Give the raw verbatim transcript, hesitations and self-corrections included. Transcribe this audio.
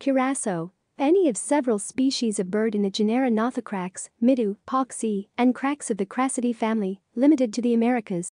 curassow, any of several species of bird in the genera Nothocrax, Midu, Poxy, and Crax of the Crassidae family, limited to the Americas.